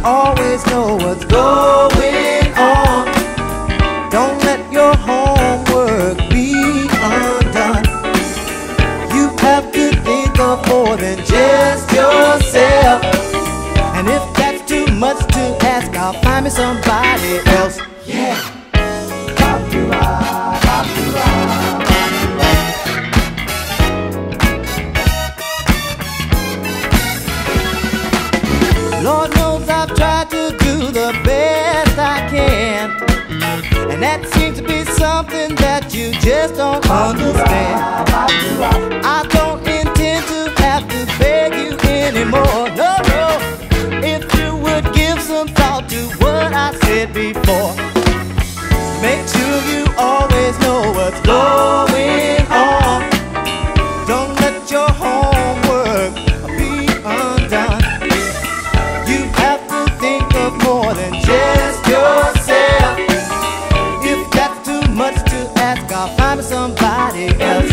always know what's going on. Don't let your homework be undone. You have to think of more than just yourself. And if that's too much to ask, I'll find me somebody else. Yeah. Lord knows I've tried to do the best I can, and that seems to be something that you just don't understand. I don't intend to have to beg you anymore, no, no. If you would give some thought to what I said before, make sure you always know what's going on. Don't let your homework be undone. You have to think of more than just yourself. If that's too much to ask, I'll find somebody else.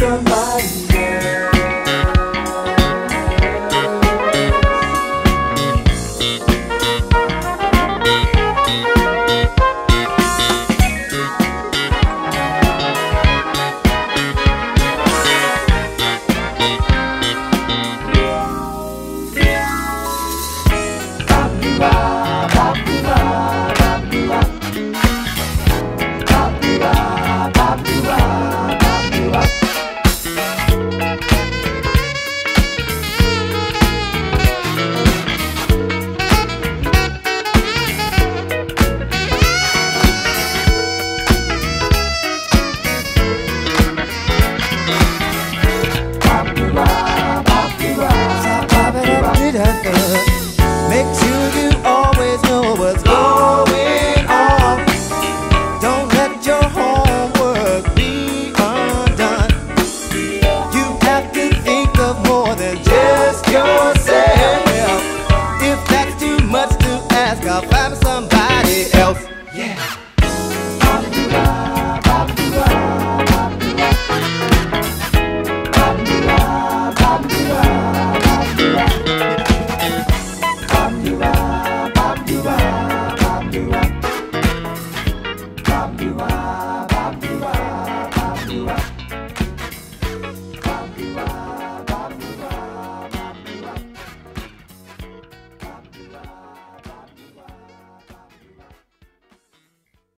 Make sure you always know what's going on. Don't let your homework be undone. You have to think of more than just yourself. If that's too much to ask, I'll find somebody else. Yeah. Bop,